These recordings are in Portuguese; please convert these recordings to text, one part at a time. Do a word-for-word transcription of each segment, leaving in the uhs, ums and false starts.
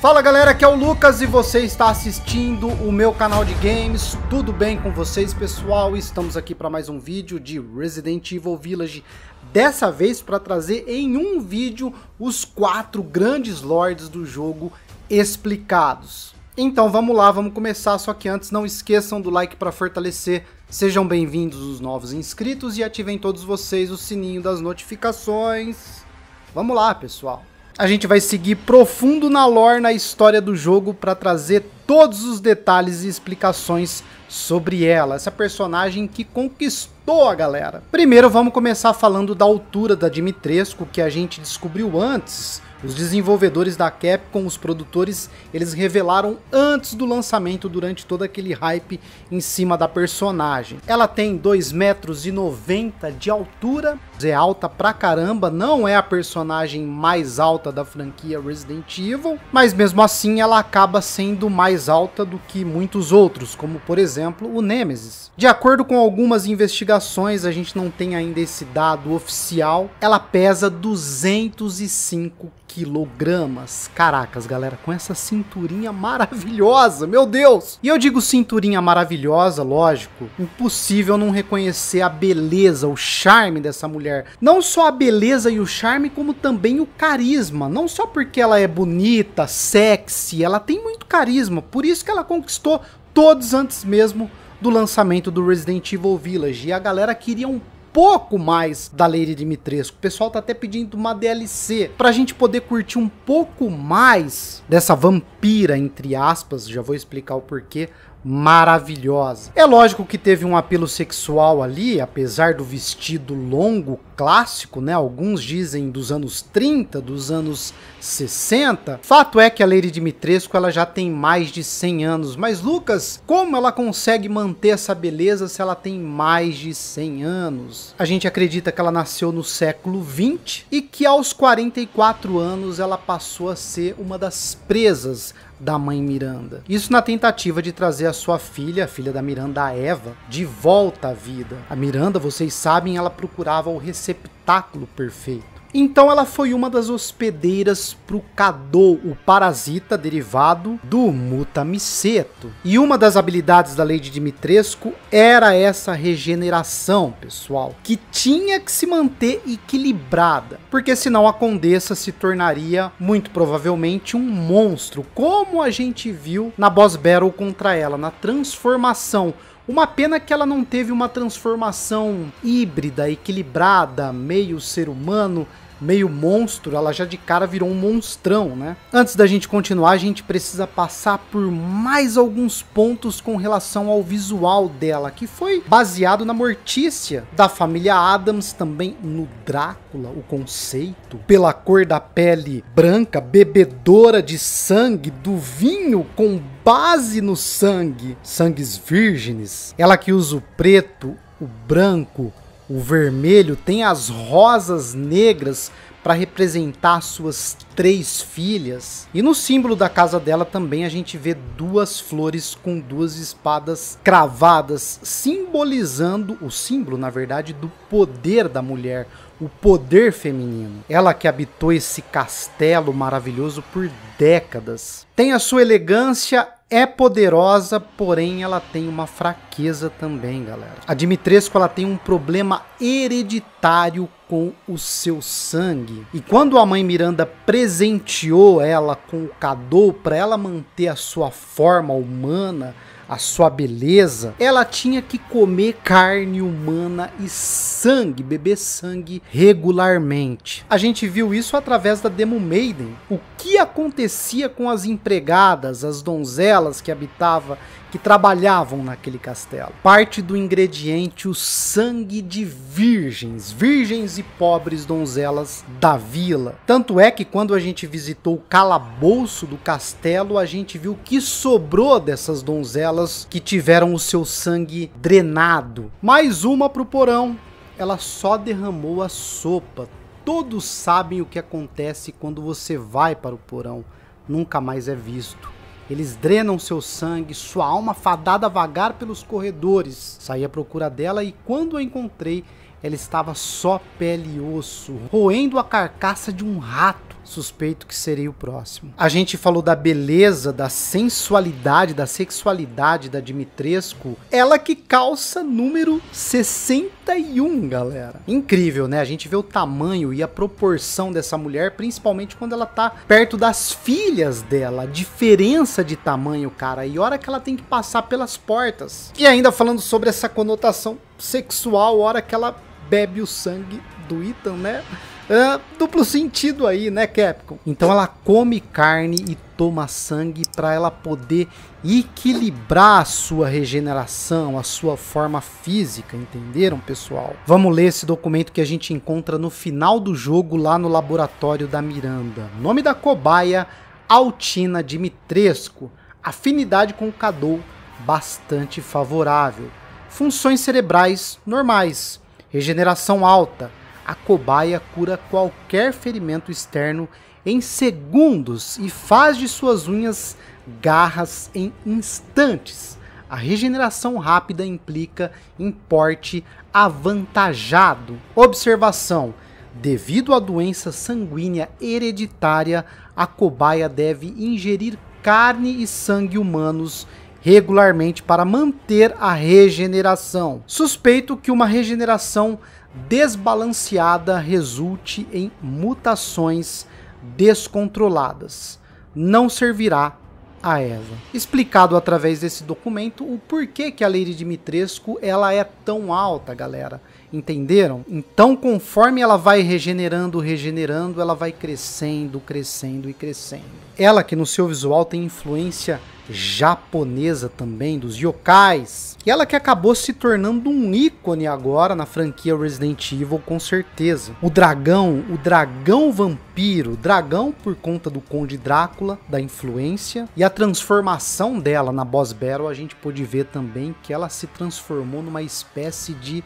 Fala galera, aqui é o Lucas e você está assistindo o meu canal de games. Tudo bem com vocês, pessoal? Estamos aqui para mais um vídeo de Resident Evil Village. Dessa vez para trazer em um vídeo os quatro grandes lords do jogo explicados. Então vamos lá, vamos começar, só que antes não esqueçam do like para fortalecer. Sejam bem-vindos os novos inscritos e ativem todos vocês o sininho das notificações. Vamos lá, pessoal. A gente vai seguir profundo na lore, na história do jogo, para trazer todos os detalhes e explicações sobre ela, essa personagem que conquistou a galera. Primeiro vamos começar falando da altura da Dimitrescu, que a gente descobriu antes. Os desenvolvedores da Capcom, os produtores, eles revelaram antes do lançamento, durante todo aquele hype em cima da personagem. Ela tem dois metros e noventa de altura, é alta pra caramba, não é a personagem mais alta da franquia Resident Evil, mas mesmo assim ela acaba sendo mais alta do que muitos outros, como por exemplo o Nemesis. De acordo com algumas investigações, a gente não tem ainda esse dado oficial, ela pesa duzentos e cinco quilogramas. Caracas, galera, com essa cinturinha maravilhosa, meu Deus! E eu digo cinturinha maravilhosa, lógico, impossível não reconhecer a beleza, o charme dessa mulher. Não só a beleza e o charme, como também o carisma. Não só porque ela é bonita, sexy, ela tem muito carisma, por isso que ela conquistou todos antes mesmo do lançamento do Resident Evil Village. E a galera queria um pouco mais da Lady Dimitrescu. O pessoal tá até pedindo uma D L C pra gente poder curtir um pouco mais dessa vampira, entre aspas, já vou explicar o porquê, maravilhosa. É lógico que teve um apelo sexual ali, apesar do vestido longo, clássico, né? Alguns dizem dos anos trinta, dos anos sessenta. Fato é que a Lady Dimitrescu, ela já tem mais de cem anos. Mas Lucas, como ela consegue manter essa beleza se ela tem mais de cem anos? A gente acredita que ela nasceu no século vinte e que aos quarenta e quatro anos ela passou a ser uma das presas da mãe Miranda. Isso na tentativa de trazer a sua filha, a filha da Miranda, a Eva, de volta à vida. A Miranda, vocês sabem, ela procurava o receptáculo perfeito. Então ela foi uma das hospedeiras pro Cadou, o parasita derivado do Mutamiceto. E uma das habilidades da Lady Dimitrescu era essa regeneração, pessoal, que tinha que se manter equilibrada, porque senão a Condessa se tornaria muito provavelmente um monstro, como a gente viu na boss battle contra ela, na transformação. Uma pena que ela não teve uma transformação híbrida, equilibrada, meio ser humano, meio monstro. Ela já de cara virou um monstrão, né? Antes da gente continuar, a gente precisa passar por mais alguns pontos com relação ao visual dela, que foi baseado na Mortícia da família Addams, também no Drácula, o conceito, pela cor da pele branca, bebedora de sangue, do vinho com base no sangue, sangues virgens. Ela que usa o preto, o branco, o vermelho, tem as rosas negras para representar suas três filhas. E no símbolo da casa dela também a gente vê duas flores com duas espadas cravadas, simbolizando o símbolo, na verdade, do poder da mulher, o poder feminino. Ela que habitou esse castelo maravilhoso por décadas. Tem a sua elegância, é poderosa, porém ela tem uma fraqueza também, galera. A Dimitrescu, ela tem um problema hereditário com o seu sangue. E quando a mãe Miranda presenteou ela com o Cadou para ela manter a sua forma humana, a sua beleza, ela tinha que comer carne humana e sangue, beber sangue regularmente. A gente viu isso através da Demo Maiden. O que acontecia com as empregadas, as donzelas que habitavam, que trabalhavam naquele castelo? Parte do ingrediente, o sangue de virgens, virgens e pobres donzelas da vila. Tanto é que quando a gente visitou o calabouço do castelo, a gente viu que sobrou dessas donzelas que tiveram o seu sangue drenado. Mais uma pro porão, ela só derramou a sopa. Todos sabem o que acontece quando você vai para o porão, nunca mais é visto. Eles drenam seu sangue, sua alma fadada a vagar pelos corredores. Saí à procura dela e quando a encontrei, ela estava só pele e osso, roendo a carcaça de um rato. suspeito que seria o próximo. A gente falou da beleza, da sensualidade, da sexualidade da Dimitrescu. Ela que calça número sessenta e um, galera. Incrível, né? A gente vê o tamanho e a proporção dessa mulher, principalmente quando ela tá perto das filhas dela. A diferença de tamanho, cara. E a hora que ela tem que passar pelas portas. E ainda falando sobre essa conotação sexual, a hora que ela bebe o sangue do Ethan, né? Uh, duplo sentido aí, né, Capcom? Então ela come carne e toma sangue para ela poder equilibrar a sua regeneração, a sua forma física, entenderam, pessoal? Vamos ler esse documento que a gente encontra no final do jogo lá no laboratório da Miranda. Nome da cobaia, Altina Dimitrescu. Afinidade com o Cadou, bastante favorável. Funções cerebrais normais. Regeneração alta. A cobaia cura qualquer ferimento externo em segundos e faz de suas unhas garras em instantes. A regeneração rápida implica em porte avantajado. Observação: devido à doença sanguínea hereditária, a cobaia deve ingerir carne e sangue humanos regularmente para manter a regeneração. Suspeito que uma regeneração desbalanceada resulte em mutações descontroladas. Não servirá a Eva. Explicado através desse documento o porquê que a Lady Dimitrescu ela é tão alta, galera. Entenderam? Então, conforme ela vai regenerando, regenerando, ela vai crescendo, crescendo e crescendo. Ela que no seu visual tem influência japonesa também, dos yokais. E ela que acabou se tornando um ícone agora na franquia Resident Evil, com certeza. O dragão, o dragão vampiro, dragão por conta do Conde Drácula, da influência. E a transformação dela na Boss Battle, a gente pôde ver também que ela se transformou numa espécie de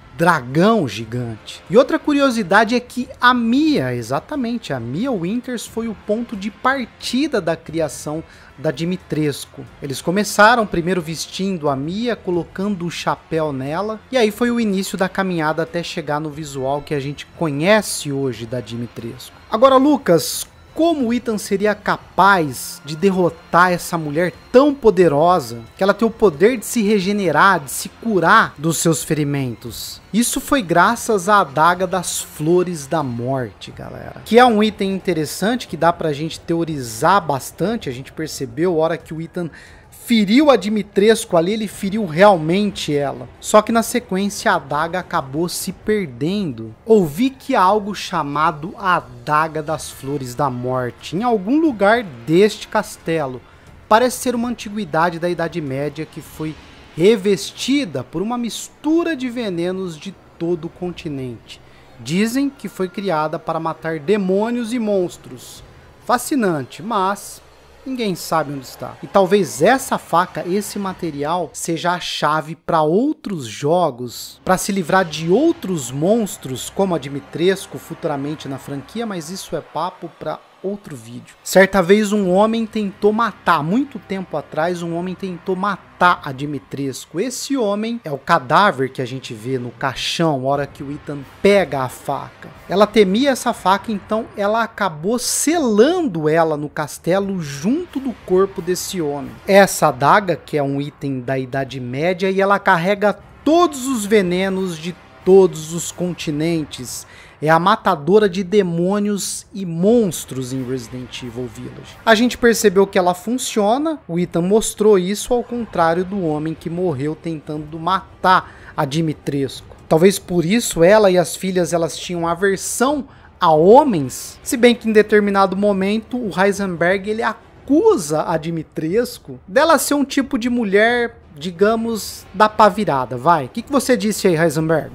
dragão gigante. E outra curiosidade é que a Mia, exatamente, a Mia Winters foi o ponto de partida da criação da Dimitrescu. Eles começaram primeiro vestindo a Mia, colocando o chapéu nela, e aí foi o início da caminhada até chegar no visual que a gente conhece hoje da Dimitrescu. Agora, Lucas, como o Ethan seria capaz de derrotar essa mulher tão poderosa, que ela tem o poder de se regenerar, de se curar dos seus ferimentos? Isso foi graças à adaga das Flores da Morte, galera. Que é um item interessante, que dá pra gente teorizar bastante. A gente percebeu, a hora que o Ethan feriu a Dimitrescu ali, ele feriu realmente ela. Só que na sequência a adaga acabou se perdendo. Ouvi que há algo chamado a Adaga das Flores da Morte em algum lugar deste castelo. Parece ser uma antiguidade da Idade Média que foi revestida por uma mistura de venenos de todo o continente. Dizem que foi criada para matar demônios e monstros. Fascinante, mas ninguém sabe onde está. E talvez essa faca, esse material, seja a chave para outros jogos, para se livrar de outros monstros, como a Dimitrescu futuramente na franquia, mas isso é papo para outro vídeo. Certa vez um homem tentou matar, muito tempo atrás, um homem tentou matar a Dimitrescu. Esse homem é o cadáver que a gente vê no caixão, a hora que o Ethan pega a faca. Ela temia essa faca, então ela acabou selando ela no castelo junto do corpo desse homem. Essa adaga, que é um item da Idade Média, e ela carrega todos os venenos de todos os continentes. É a matadora de demônios e monstros em Resident Evil Village. A gente percebeu que ela funciona, o Ethan mostrou isso, ao contrário do homem que morreu tentando matar a Dimitrescu. Talvez por isso ela e as filhas elas tinham aversão a homens, se bem que em determinado momento o Heisenberg ele acusa a Dimitrescu dela ser um tipo de mulher, digamos, da pá virada, vai. O que, que você disse aí, Heisenberg?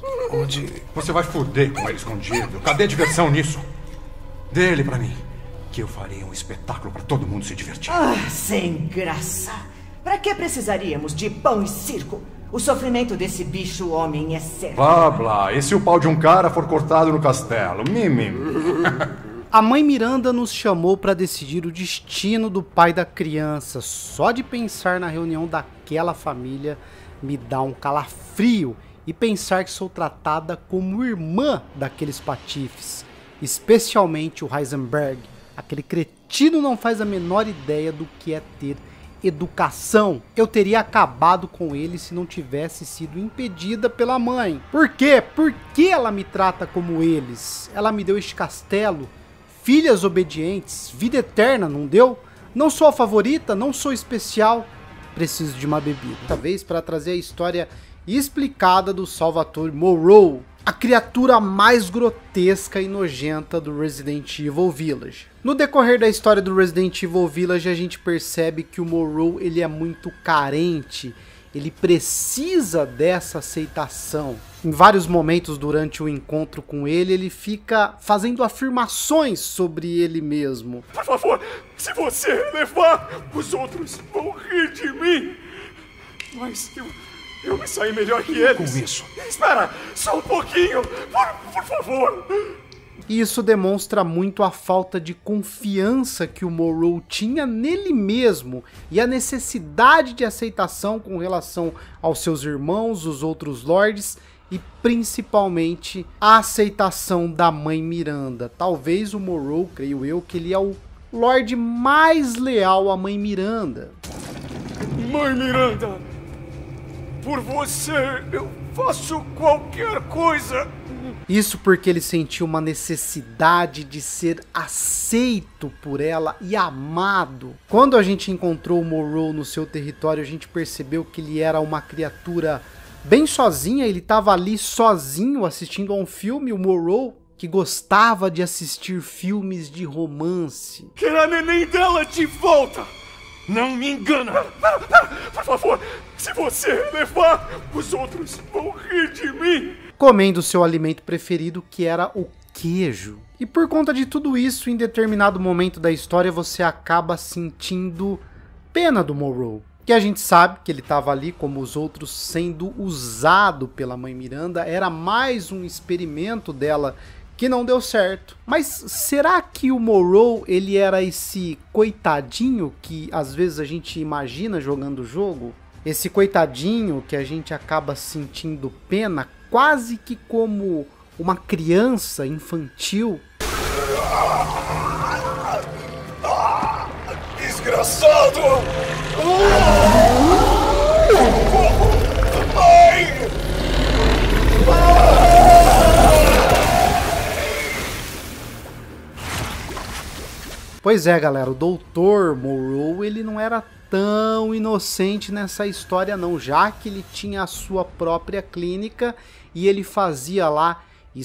Onde você vai foder com ele escondido? Cadê a diversão nisso? Dê ele pra mim, que eu farei um espetáculo pra todo mundo se divertir. Ah, sem graça. Pra que precisaríamos de pão e circo? O sofrimento desse bicho homem é certo. Blá, blá. E se o pau de um cara for cortado no castelo? Mimim. A mãe Miranda nos chamou para decidir o destino do pai da criança. Só de pensar na reunião daquela família me dá um calafrio. E pensar que sou tratada como irmã daqueles patifes. especialmente o Heisenberg. Aquele cretino não faz a menor ideia do que é ter educação. Eu teria acabado com ele se não tivesse sido impedida pela mãe. Por quê? Por que ela me trata como eles? Ela me deu este castelo, filhas obedientes, vida eterna, não deu? Não sou a favorita, não sou especial, preciso de uma bebida. Talvez para trazer a história explicada do Salvatore Monroe, a criatura mais grotesca e nojenta do Resident Evil Village. No decorrer da história do Resident Evil Village, a gente percebe que o Monroe ele é muito carente, ele precisa dessa aceitação. Em vários momentos durante o encontro com ele, ele fica fazendo afirmações sobre ele mesmo. Por favor, se você levar, os outros vão rir de mim. Mas eu, eu me saí melhor que eles. Com isso. Espera, só um pouquinho, por, por favor. E isso demonstra muito a falta de confiança que o Monroe tinha nele mesmo e a necessidade de aceitação com relação aos seus irmãos, os outros lords e principalmente a aceitação da mãe Miranda. Talvez o Monroe, creio eu, que ele é o lord mais leal à mãe Miranda. Mãe Miranda, por você eu faço qualquer coisa. Isso porque ele sentiu uma necessidade de ser aceito por ela e amado. Quando a gente encontrou o Monroe no seu território, a gente percebeu que ele era uma criatura bem sozinha. Ele estava ali sozinho assistindo a um filme, o Monroe, que gostava de assistir filmes de romance. Quer a neném dela de volta! Não me engana! Pera, pera, por favor, se você levar, os outros vão rir de mim! Comendo seu alimento preferido, que era o queijo. E por conta de tudo isso, em determinado momento da história, você acaba sentindo pena do Monroe. Que a gente sabe que ele estava ali, como os outros, sendo usado pela mãe Miranda. Era mais um experimento dela que não deu certo. Mas será que o Monroe, ele era esse coitadinho que às vezes a gente imagina jogando o jogo? Esse coitadinho que a gente acaba sentindo pena, quase que como uma criança infantil. Desgraçado! Ai! Pois é, galera, o doutor Monroe, ele não era tão inocente nessa história não, já que ele tinha a sua própria clínica e ele fazia lá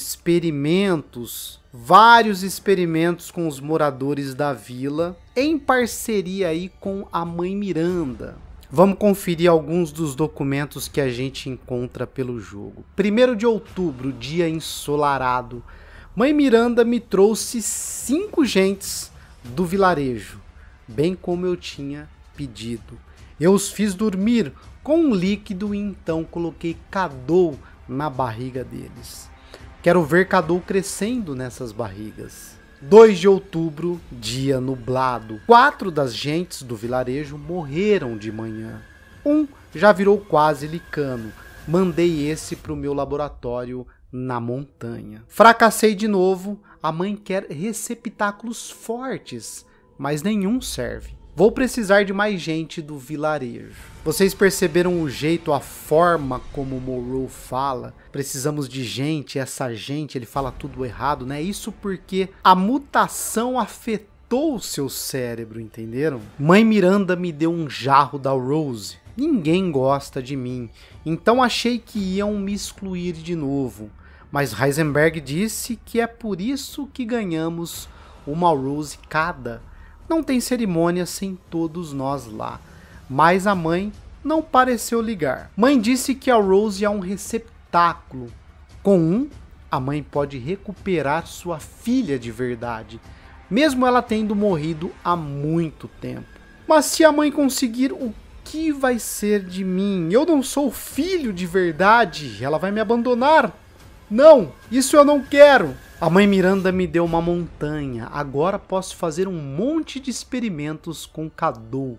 experimentos, vários experimentos com os moradores da vila, em parceria aí com a mãe Miranda. Vamos conferir alguns dos documentos que a gente encontra pelo jogo. primeiro de outubro, dia ensolarado. Mãe Miranda me trouxe cinco gentes do vilarejo, bem como eu tinha pedido. Eu os fiz dormir com um líquido e então coloquei Cadou na barriga deles. Quero ver Cadou crescendo nessas barrigas. dois de outubro, dia nublado. Quatro das gentes do vilarejo morreram de manhã. Um já virou quase licano. Mandei esse para o meu laboratório na montanha. Fracassei de novo. A mãe quer receptáculos fortes, mas nenhum serve. Vou precisar de mais gente do vilarejo. Vocês perceberam o jeito, a forma como o Monroe fala? Precisamos de gente, essa gente, ele fala tudo errado, né? Isso porque a mutação afetou o seu cérebro, entenderam? Mãe Miranda me deu um jarro da Rose. Ninguém gosta de mim, então achei que iam me excluir de novo. Mas Heisenberg disse que é por isso que ganhamos uma Rose cada. Não tem cerimônia sem todos nós lá. Mas a mãe não pareceu ligar. Mãe disse que a Rose é um receptáculo. Com um, a mãe pode recuperar sua filha de verdade, mesmo ela tendo morrido há muito tempo. Mas se a mãe conseguir, o que vai ser de mim? Eu não sou filho de verdade. Ela vai me abandonar. Não, isso eu não quero. A mãe Miranda me deu uma montanha. Agora posso fazer um monte de experimentos com Cadou.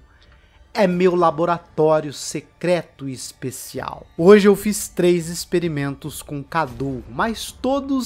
É meu laboratório secreto e especial. Hoje eu fiz três experimentos com Cadou, mas todos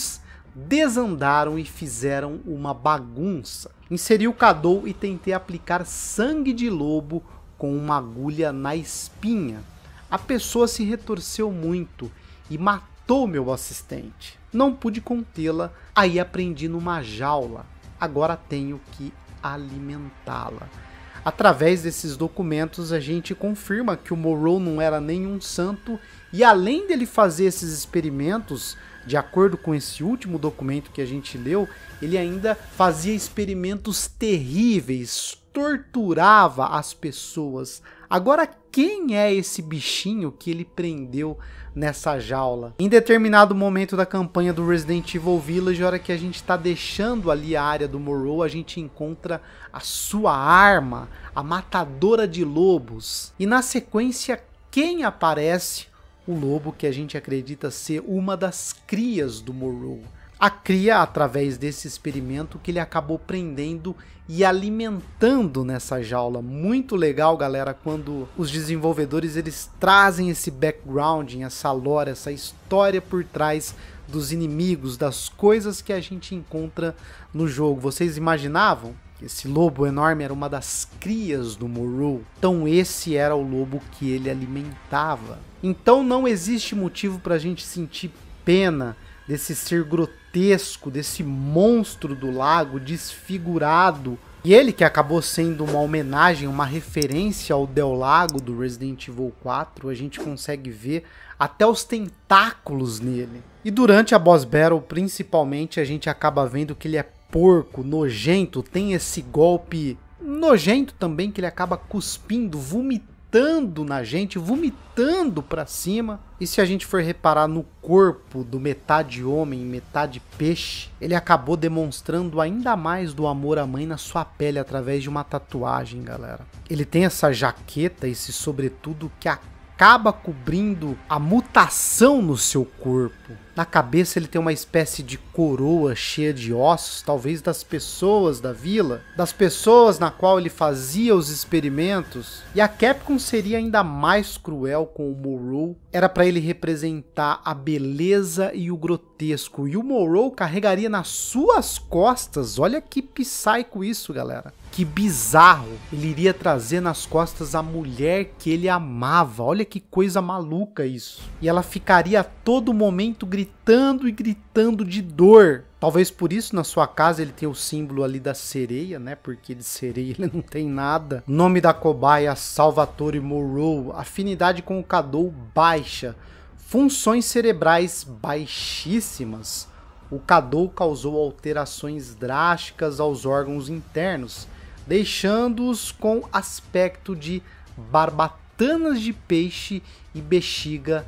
desandaram e fizeram uma bagunça. Inseri o Cadou e tentei aplicar sangue de lobo com uma agulha na espinha. A pessoa se retorceu muito e matou meu assistente. Não pude contê-la, aí aprendi numa jaula. Agora tenho que alimentá-la. Através desses documentos a gente confirma que o Morrow não era nenhum santo e além dele fazer esses experimentos, de acordo com esse último documento que a gente leu, ele ainda fazia experimentos terríveis, torturava as pessoas. Agora quem é esse bichinho que ele prendeu nessa jaula? Em determinado momento da campanha do Resident Evil Village, a hora que a gente está deixando ali a área do Morrow, a gente encontra a sua arma, a matadora de lobos. E na sequência, quem aparece? O lobo que a gente acredita ser uma das crias do Morrow. A cria através desse experimento que ele acabou prendendo e alimentando nessa jaula. Muito legal, galera, quando os desenvolvedores eles trazem esse background, essa lore, essa história por trás dos inimigos, das coisas que a gente encontra no jogo. Vocês imaginavam que esse lobo enorme era uma das crias do Morrow? Então esse era o lobo que ele alimentava. Então não existe motivo para a gente sentir pena desse ser grotesco, desse monstro do lago desfigurado. E ele que acabou sendo uma homenagem, uma referência ao Del Lago do Resident Evil quatro, a gente consegue ver até os tentáculos nele. E durante a boss battle, principalmente, a gente acaba vendo que ele é porco, nojento, tem esse golpe nojento também que ele acaba cuspindo, vomitando na gente, vomitando pra cima. E se a gente for reparar no corpo do metade homem, metade peixe, ele acabou demonstrando ainda mais do amor à mãe na sua pele através de uma tatuagem, galera. Ele tem essa jaqueta, esse sobretudo que acaba cobrindo a mutação no seu corpo. Na cabeça ele tem uma espécie de coroa cheia de ossos, talvez das pessoas da vila, das pessoas na qual ele fazia os experimentos. E a Capcom seria ainda mais cruel com o Morrow. Era para ele representar a beleza e o grotesco. E o Morrow carregaria nas suas costas, olha que psycho isso, galera. Que bizarro. Ele iria trazer nas costas a mulher que ele amava. Olha que coisa maluca isso. E ela ficaria a todo momento gritando gritando e gritando de dor. Talvez por isso na sua casa ele tenha o símbolo ali da sereia, né? Porque de sereia ele não tem nada. Nome da cobaia, Salvatore Morrow. Afinidade com o Cadou baixa. Funções cerebrais baixíssimas. O Cadou causou alterações drásticas aos órgãos internos, deixando-os com aspecto de barbatanas de peixe e bexiga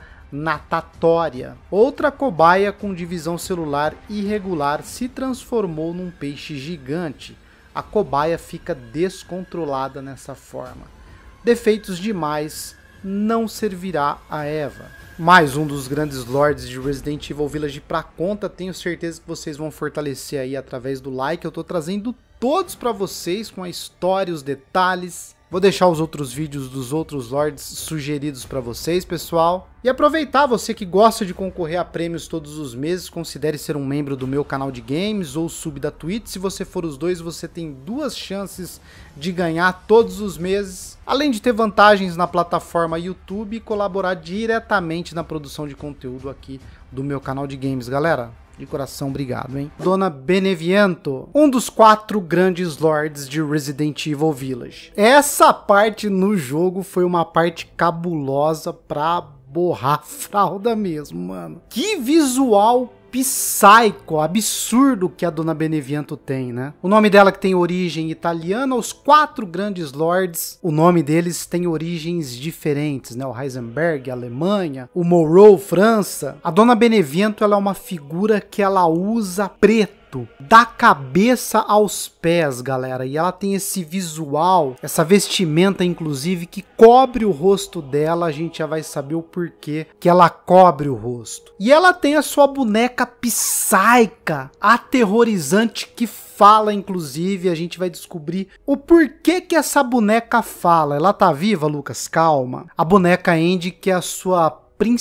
natatória. Outra cobaia com divisão celular irregular se transformou num peixe gigante. A cobaia fica descontrolada nessa forma. Defeitos demais, não servirá a Eva. Mais um dos grandes lords de Resident Evil Village pra conta. Tenho certeza que vocês vão fortalecer aí através do like. Eu tô trazendo todos pra vocês com a história, os detalhes. Vou deixar os outros vídeos dos outros lords sugeridos para vocês, pessoal. E aproveitar, você que gosta de concorrer a prêmios todos os meses, considere ser um membro do meu canal de games ou sub da Twitch. Se você for os dois, você tem duas chances de ganhar todos os meses. Além de ter vantagens na plataforma YouTube e colaborar diretamente na produção de conteúdo aqui do meu canal de games, galera. De coração, obrigado, hein? Dona Beneviento, um dos quatro grandes lords de Resident Evil Village. Essa parte no jogo foi uma parte cabulosa pra borrar a fralda mesmo, mano. Que visual psycho, absurdo que a Dona Beneviento tem, né? O nome dela que tem origem italiana, os quatro grandes lords, o nome deles tem origens diferentes, né? O Heisenberg, Alemanha, o Morrow, França. A Dona Beneviento, ela é uma figura que ela usa preto da cabeça aos pés, galera, e ela tem esse visual, essa vestimenta inclusive que cobre o rosto dela. A gente já vai saber o porquê que ela cobre o rosto. E ela tem a sua boneca psaica, aterrorizante, que fala, inclusive. A gente vai descobrir o porquê que essa boneca fala. Ela tá viva, Lucas? Calma. A boneca Andy, que é a sua principal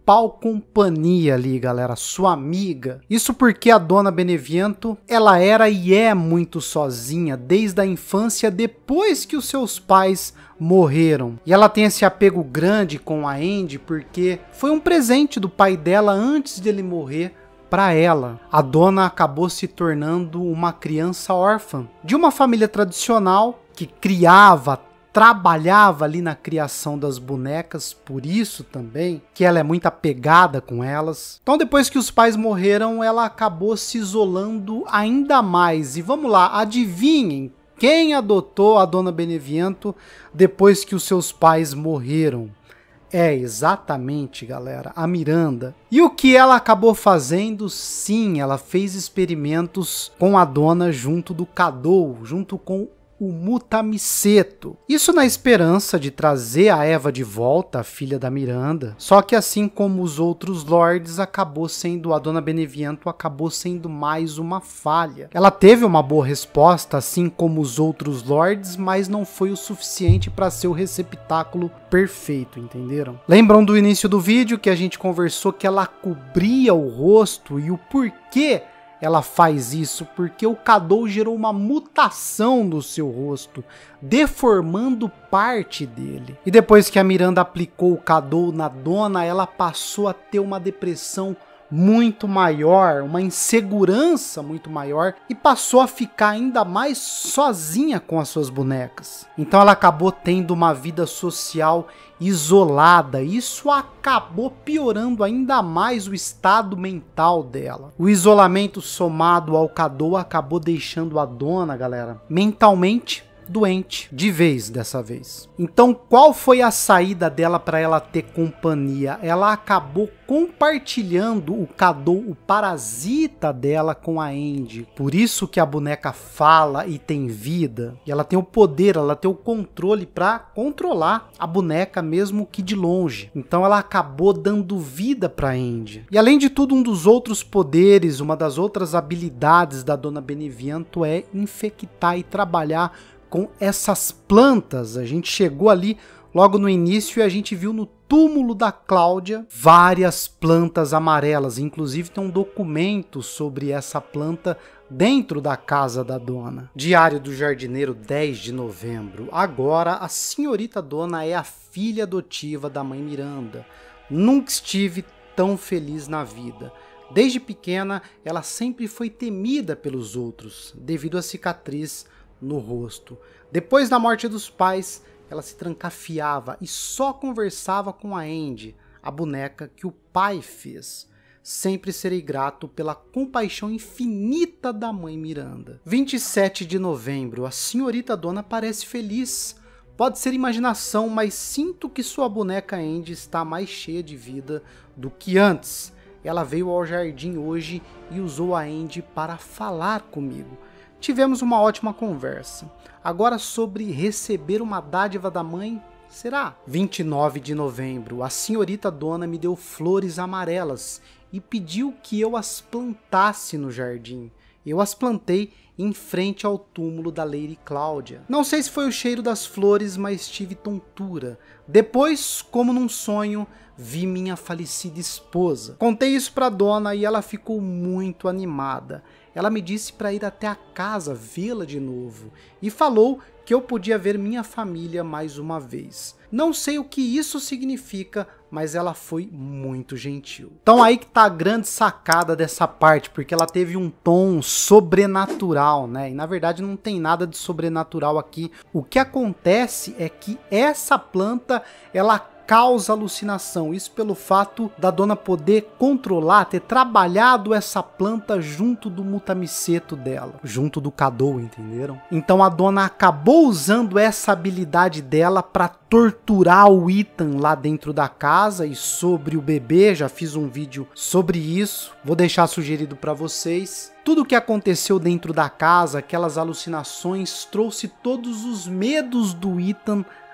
principal companhia ali, galera, sua amiga. Isso porque a Dona Beneviento, ela era e é muito sozinha desde a infância, depois que os seus pais morreram. E ela tem esse apego grande com a Andy porque foi um presente do pai dela antes dele morrer para ela. A dona acabou se tornando uma criança órfã de uma família tradicional que criava, trabalhava ali na criação das bonecas, por isso também que ela é muito apegada com elas. Então depois que os pais morreram, ela acabou se isolando ainda mais. E vamos lá, adivinhem quem adotou a Dona Beneviento depois que os seus pais morreram? É, exatamente, galera, a Miranda. E o que ela acabou fazendo? Sim, ela fez experimentos com a dona junto do Cadou, junto com o Mutamiceto. Isso na esperança de trazer a Eva de volta, a filha da Miranda. Só que assim como os outros lords, acabou sendo, a Dona Beneviento acabou sendo mais uma falha. Ela teve uma boa resposta, assim como os outros lords, mas não foi o suficiente para ser o receptáculo perfeito, entenderam? Lembram do início do vídeo que a gente conversou que ela cobria o rosto e o porquê ela faz isso? Porque o Cadou gerou uma mutação no seu rosto, deformando parte dele. E depois que a Miranda aplicou o Cadou na dona, ela passou a ter uma depressão muito maior, uma insegurança muito maior e passou a ficar ainda mais sozinha com as suas bonecas. Então ela acabou tendo uma vida social isolada. Isso acabou piorando ainda mais o estado mental dela. O isolamento somado ao Cadou acabou deixando a dona, galera, mentalmente doente de vez dessa vez. Então qual foi a saída dela para ela ter companhia? Ela acabou compartilhando o Cadou, o parasita dela, com a Andy. Por isso que a boneca fala e tem vida. E ela tem o poder, ela tem o controle para controlar a boneca mesmo que de longe. Então ela acabou dando vida para Andy. E além de tudo, um dos outros poderes, uma das outras habilidades da Dona Beneviento é infectar e trabalhar com essas plantas. A gente chegou ali logo no início e a gente viu no túmulo da Cláudia várias plantas amarelas. Inclusive tem um documento sobre essa planta dentro da casa da dona. Diário do Jardineiro, dez de novembro. Agora a senhorita dona é a filha adotiva da mãe Miranda. Nunca estive tão feliz na vida. Desde pequena ela sempre foi temida pelos outros devido à cicatriz no rosto. Depois da morte dos pais, ela se trancafiava e só conversava com a Andy, a boneca que o pai fez. Sempre serei grato pela compaixão infinita da mãe Miranda. vinte e sete de novembro. A senhorita dona parece feliz. Pode ser imaginação, mas sinto que sua boneca Andy está mais cheia de vida do que antes. Ela veio ao jardim hoje e usou a Andy para falar comigo. Tivemos uma ótima conversa. Agora sobre receber uma dádiva da mãe, será? vinte e nove de novembro. A senhorita dona me deu flores amarelas e pediu que eu as plantasse no jardim. Eu as plantei em frente ao túmulo da Lady Cláudia. Não sei se foi o cheiro das flores, mas tive tontura. Depois, como num sonho, vi minha falecida esposa. Contei isso para a dona e ela ficou muito animada. Ela me disse para ir até a casa vê-la de novo e falou que eu podia ver minha família mais uma vez. Não sei o que isso significa, mas ela foi muito gentil. Então aí que tá a grande sacada dessa parte, porque ela teve um tom sobrenatural, né? E na verdade não tem nada de sobrenatural aqui. O que acontece é que essa planta, ela causa alucinação, isso pelo fato da dona poder controlar, ter trabalhado essa planta junto do Mutamiceto dela, junto do Cadou, entenderam? Então a dona acabou usando essa habilidade dela para torturar o Ethan lá dentro da casa. E sobre o bebê, já fiz um vídeo sobre isso, vou deixar sugerido para vocês. Tudo o que aconteceu dentro da casa, aquelas alucinações, trouxe todos os medos do Ethan à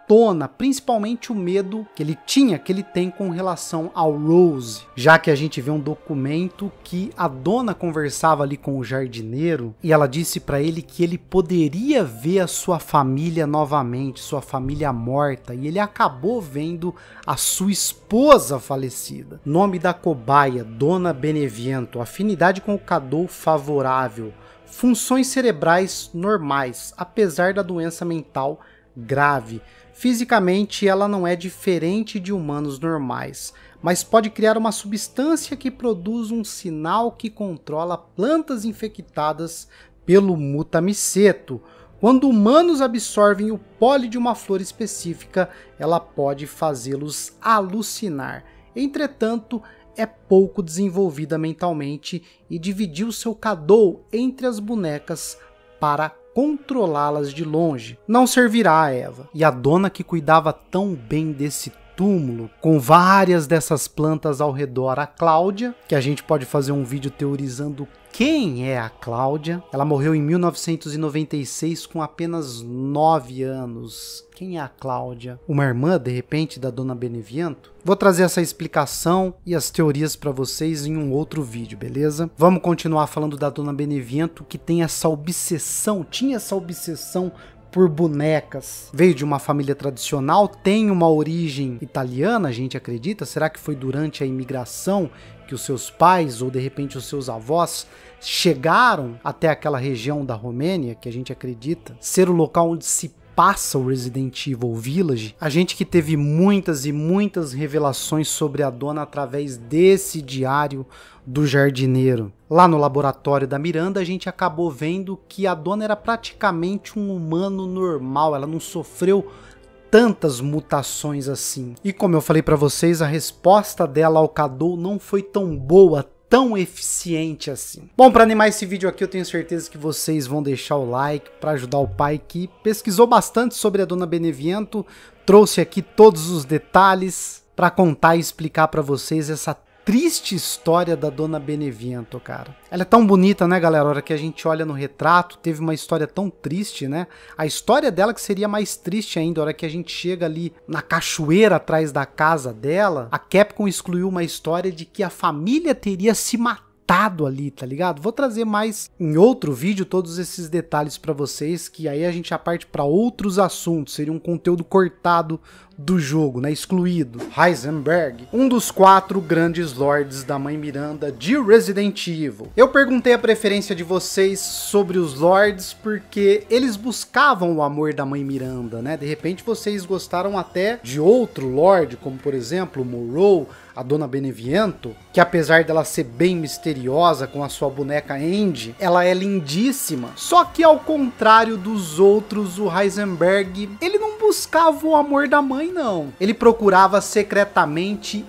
tona principalmente o medo que ele tinha, que ele tem com relação ao Rose, já que a gente vê um documento que a dona conversava ali com o jardineiro e ela disse para ele que ele poderia ver a sua família novamente, sua família morta, e ele acabou vendo a sua esposa falecida. Nome da cobaia, Dona Beneviento, afinidade com o Cadou favorável, funções cerebrais normais, apesar da doença mental grave. Fisicamente ela não é diferente de humanos normais, mas pode criar uma substância que produz um sinal que controla plantas infectadas pelo mutamiceto. Quando humanos absorvem o pólen de uma flor específica, ela pode fazê-los alucinar. Entretanto, é pouco desenvolvida mentalmente e dividiu seu Cadou entre as bonecas para controlá-las de longe. Não servirá a Eva. E a dona que cuidava tão bem desse túmulo, com várias dessas plantas ao redor, a Cláudia, que a gente pode fazer um vídeo teorizando quem é a Cláudia. Ela morreu em mil novecentos e noventa e seis com apenas nove anos. Quem é a Cláudia? Uma irmã, de repente, da Dona Beneviento? Vou trazer essa explicação e as teorias para vocês em um outro vídeo, beleza? Vamos continuar falando da Dona Beneviento, que tem essa obsessão, tinha essa obsessão por bonecas. Veio de uma família tradicional, tem uma origem italiana, a gente acredita? Será que foi durante a imigração que os seus pais ou de repente os seus avós chegaram até aquela região da Romênia, que a gente acredita ser o local onde se passa o Resident Evil Village? A gente que teve muitas e muitas revelações sobre a dona através desse diário do jardineiro. Lá no laboratório da Miranda, a gente acabou vendo que a dona era praticamente um humano normal, ela não sofreu tantas mutações assim. E como eu falei para vocês, a resposta dela ao Cadou não foi tão boa, tão eficiente assim. Bom, para animar esse vídeo aqui, eu tenho certeza que vocês vão deixar o like para ajudar o pai, que pesquisou bastante sobre a Dona Beneviento, trouxe aqui todos os detalhes para contar e explicar para vocês essa triste história da Dona Beneviento, cara. Ela é tão bonita, né, galera? A hora que a gente olha no retrato, teve uma história tão triste, né? A história dela que seria mais triste ainda, a hora que a gente chega ali na cachoeira atrás da casa dela, a Capcom excluiu uma história de que a família teria se matado ali, tá ligado? Vou trazer mais em outro vídeo todos esses detalhes pra vocês, que aí a gente já parte pra outros assuntos, seria um conteúdo cortado do jogo, né, excluído. Heisenberg, um dos quatro grandes lords da Mãe Miranda de Resident Evil. Eu perguntei a preferência de vocês sobre os lords porque eles buscavam o amor da Mãe Miranda, né? De repente vocês gostaram até de outro lord, como por exemplo Morrow, a Dona Beneviento, que apesar dela ser bem misteriosa com a sua boneca Andy, ela é lindíssima. Só que ao contrário dos outros, o Heisenberg, ele não buscava o amor da mãe, não. Ele procurava secretamente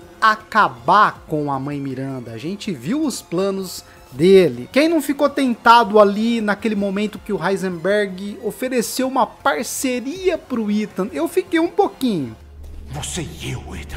acabar com a Mãe Miranda. A gente viu os planos dele. Quem não ficou tentado ali naquele momento que o Heisenberg ofereceu uma parceria pro Ethan? Eu fiquei um pouquinho. Você e eu, Ethan.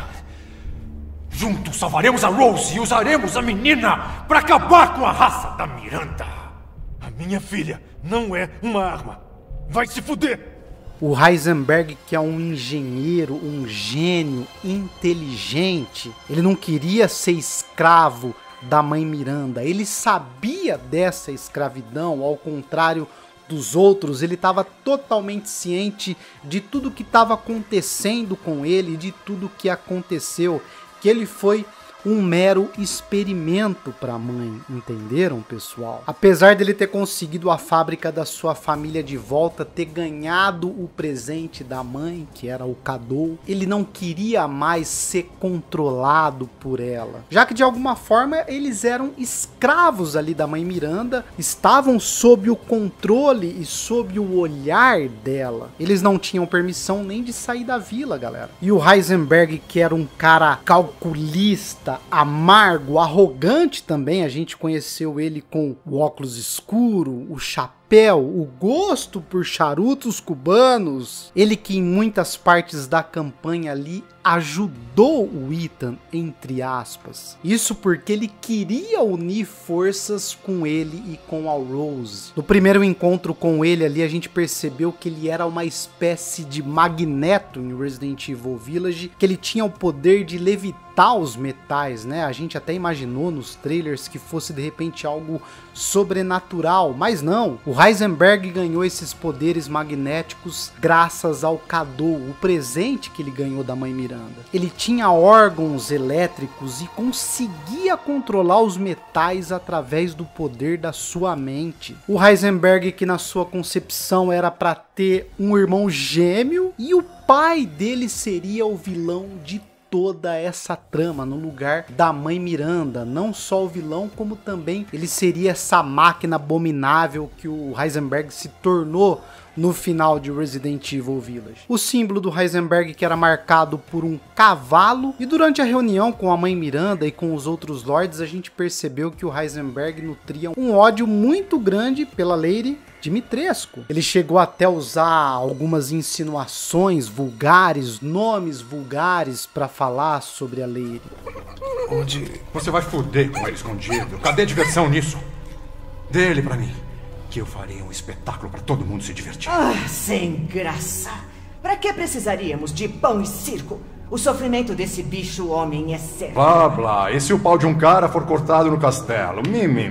Juntos salvaremos a Rose e usaremos a menina para acabar com a raça da Miranda. A minha filha não é uma arma. Vai se fuder! O Heisenberg, que é um engenheiro, um gênio inteligente, ele não queria ser escravo da Mãe Miranda. Ele sabia dessa escravidão, ao contrário dos outros, ele estava totalmente ciente de tudo que estava acontecendo com ele, de tudo que aconteceu, que ele foi um mero experimento para a mãe, entenderam, pessoal? Apesar dele ter conseguido a fábrica da sua família de volta, ter ganhado o presente da mãe, que era o Cadou, ele não queria mais ser controlado por ela, já que de alguma forma eles eram escravos ali da Mãe Miranda, estavam sob o controle e sob o olhar dela. Eles não tinham permissão nem de sair da vila, galera. E o Heisenberg, que era um cara calculista, amargo, arrogante também, a gente conheceu ele com o óculos escuro, o chapéu papel, o gosto por charutos cubanos, ele que em muitas partes da campanha ali ajudou o Ethan, entre aspas. Isso porque ele queria unir forças com ele e com a Rose. No primeiro encontro com ele ali, a gente percebeu que ele era uma espécie de Magneto em Resident Evil Village, que ele tinha o poder de levitar os metais, né? A gente até imaginou nos trailers que fosse de repente algo sobrenatural, mas não. O Heisenberg ganhou esses poderes magnéticos graças ao Cadou, o presente que ele ganhou da mãe Miranda. Ele tinha órgãos elétricos e conseguia controlar os metais através do poder da sua mente. O Heisenberg, que na sua concepção era para ter um irmão gêmeo, e o pai dele seria o vilão de toda essa trama, no lugar da mãe Miranda. Não só o vilão, como também ele seria essa máquina abominável que o Heisenberg se tornou no final de Resident Evil Village. O símbolo do Heisenberg, que era marcado por um cavalo, e durante a reunião com a mãe Miranda e com os outros lords, a gente percebeu que o Heisenberg nutria um ódio muito grande pela Lady Dimitrescu. Ele chegou até a usar algumas insinuações vulgares, nomes vulgares para falar sobre a Lady. Onde você vai foder com ele escondido? Cadê a diversão nisso? Dê ele pra mim, que eu farei um espetáculo pra todo mundo se divertir. Ah, sem graça. Pra que precisaríamos de pão e circo? O sofrimento desse bicho homem é certo. Blá, blá. E se o pau de um cara for cortado no castelo? Mimim.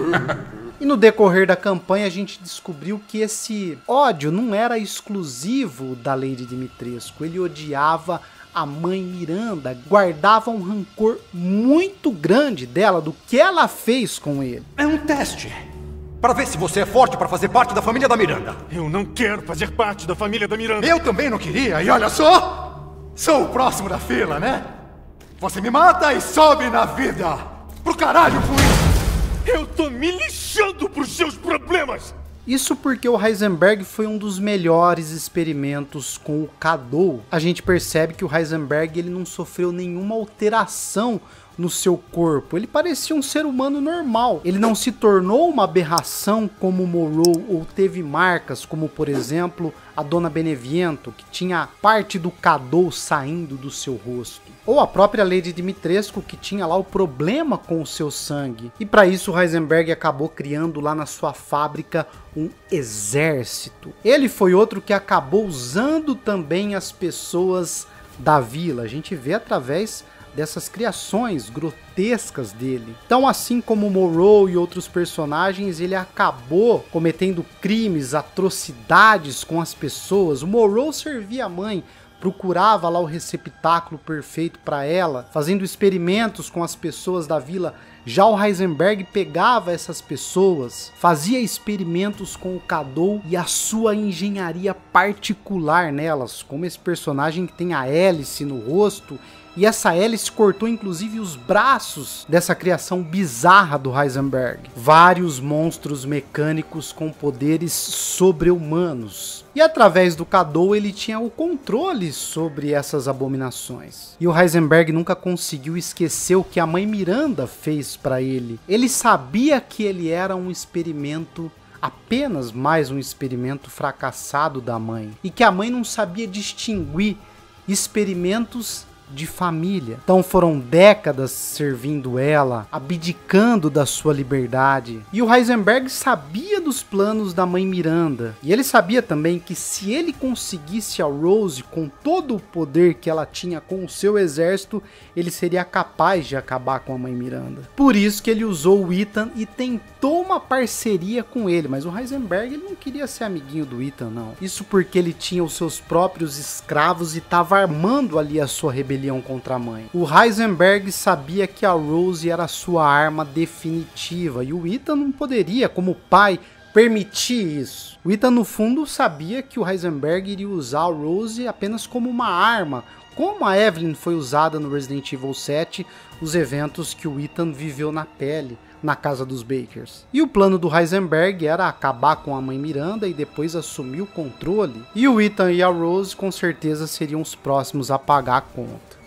E no decorrer da campanha a gente descobriu que esse ódio não era exclusivo da Lady Dimitrescu. Ele odiava a mãe Miranda, guardava um rancor muito grande dela, do que ela fez com ele. É um teste para ver se você é forte para fazer parte da família da Miranda. Eu não quero fazer parte da família da Miranda. Eu também não queria, e olha só, sou o próximo da fila, né? Você me mata e sobe na vida. Pro caralho com isso. Eu tô me lixando pros seus problemas. Isso porque o Heisenberg foi um dos melhores experimentos com o Cadou. A gente percebe que o Heisenberg ele não sofreu nenhuma alteração no seu corpo. Ele parecia um ser humano normal. Ele não se tornou uma aberração como o Morrow, ou teve marcas como, por exemplo, a Dona Beneviento, que tinha parte do Cadou saindo do seu rosto. Ou a própria Lady Dimitrescu, que tinha lá o problema com o seu sangue. E para isso o Heisenberg acabou criando lá na sua fábrica um exército. Ele foi outro que acabou usando também as pessoas da vila. A gente vê através dessas criações grotescas dele. Então, assim como o Morrow e outros personagens, ele acabou cometendo crimes, atrocidades com as pessoas. O Morrow servia a mãe, procurava lá o receptáculo perfeito para ela, fazendo experimentos com as pessoas da vila. Já o Heisenberg pegava essas pessoas, fazia experimentos com o Cadou e a sua engenharia particular nelas, como esse personagem que tem a hélice no rosto. E essa hélice cortou inclusive os braços dessa criação bizarra do Heisenberg. Vários monstros mecânicos com poderes sobre-humanos. E através do Cadou ele tinha o controle sobre essas abominações. E o Heisenberg nunca conseguiu esquecer o que a mãe Miranda fez para ele. Ele sabia que ele era um experimento, apenas mais um experimento fracassado da mãe. E que a mãe não sabia distinguir experimentos de família. Então foram décadas servindo ela, abdicando da sua liberdade. E o Heisenberg sabia dos planos da mãe Miranda. E ele sabia também que se ele conseguisse a Rose com todo o poder que ela tinha com o seu exército, ele seria capaz de acabar com a mãe Miranda. Por isso que ele usou o Ethan e tentou uma parceria com ele. Mas o Heisenberg ele não queria ser amiguinho do Ethan, não. Isso porque ele tinha os seus próprios escravos e estava armando ali a sua rebelião contra a mãe. O Heisenberg sabia que a Rose era a sua arma definitiva e o Ethan não poderia, como pai, permitir isso. O Ethan no fundo sabia que o Heisenberg iria usar a Rose apenas como uma arma, como a Evelyn foi usada no Resident Evil sete, os eventos que o Ethan viveu na pele na casa dos Bakers. E o plano do Heisenberg era acabar com a mãe Miranda e depois assumir o controle. E o Ethan e a Rose com certeza seriam os próximos a pagar a conta.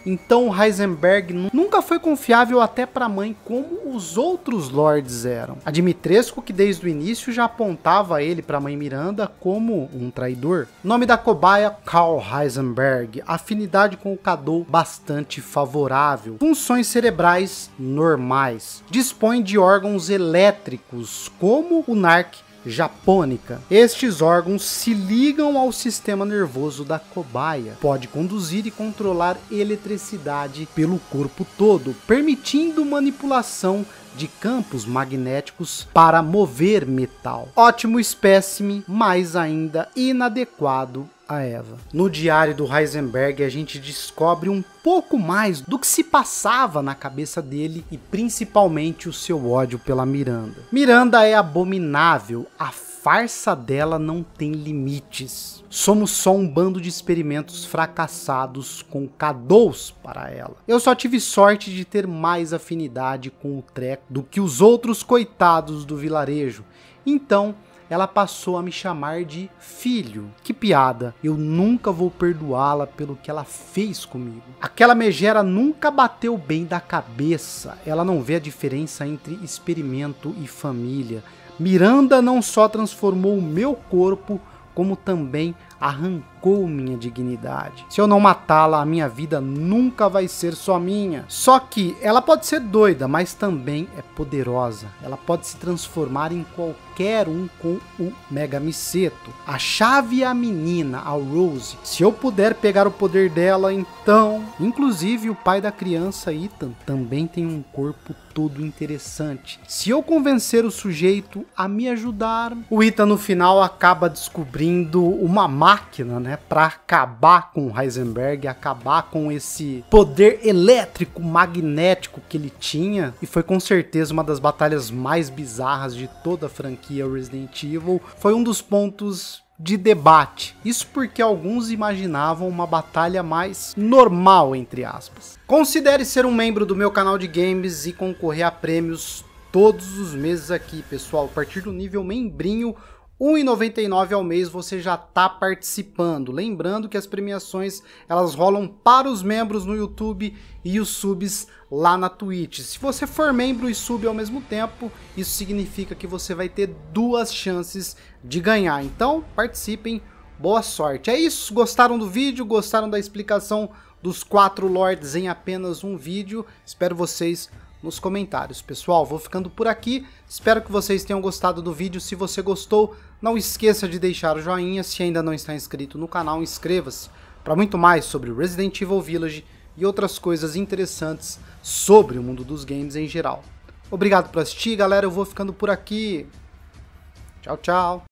Então Heisenberg nunca foi confiável até para a mãe como os outros lords eram. A Dimitrescu, que desde o início já apontava ele para a mãe Miranda como um traidor. Nome da cobaia, Carl Heisenberg. Afinidade com o Cadeau bastante favorável. Funções cerebrais normais. Dispõe de órgãos elétricos, como o Narc Japônica. Estes órgãos se ligam ao sistema nervoso da cobaia. Pode conduzir e controlar eletricidade pelo corpo todo, permitindo manipulação de campos magnéticos para mover metal. Ótimo espécime, mas ainda inadequado a Eva. No diário do Heisenberg, a gente descobre um pouco mais do que se passava na cabeça dele e principalmente o seu ódio pela Miranda. Miranda é abominável, a farsa dela não tem limites. Somos só um bando de experimentos fracassados com Cadous para ela. Eu só tive sorte de ter mais afinidade com o treco do que os outros coitados do vilarejo. Então, ela passou a me chamar de filho. Que piada, eu nunca vou perdoá-la pelo que ela fez comigo. Aquela megera nunca bateu bem da cabeça, ela não vê a diferença entre experimento e família. Miranda não só transformou o meu corpo, como também arrancou minha dignidade. Se eu não matá-la, a minha vida nunca vai ser só minha. Só que ela pode ser doida, mas também é poderosa. Ela pode se transformar em qualquer um com o Mega Miseto. A chave é a menina, a Rose. Se eu puder pegar o poder dela, então... Inclusive o pai da criança, Ethan, também tem um corpo todo interessante. Se eu convencer o sujeito a me ajudar... O Ethan no final acaba descobrindo uma máquina, né, para acabar com o Heisenberg, acabar com esse poder elétrico magnético que ele tinha, e foi com certeza uma das batalhas mais bizarras de toda a franquia Resident Evil. Foi um dos pontos de debate, isso porque alguns imaginavam uma batalha mais normal, entre aspas. Considere ser um membro do meu canal de games e concorrer a prêmios todos os meses aqui, pessoal. A partir do nível membrinho, um real e noventa e nove centavos ao mês, você já está participando. Lembrando que as premiações elas rolam para os membros no YouTube e os subs lá na Twitch. Se você for membro e sub ao mesmo tempo, isso significa que você vai ter duas chances de ganhar. Então, participem, boa sorte. É isso, gostaram do vídeo? Gostaram da explicação dos quatro lords em apenas um vídeo? Espero vocês nos comentários. Pessoal, vou ficando por aqui. Espero que vocês tenham gostado do vídeo. Se você gostou, não esqueça de deixar o joinha. Se ainda não está inscrito no canal, inscreva-se para muito mais sobre Resident Evil Village e outras coisas interessantes sobre o mundo dos games em geral. Obrigado por assistir, galera. Eu vou ficando por aqui. Tchau, tchau.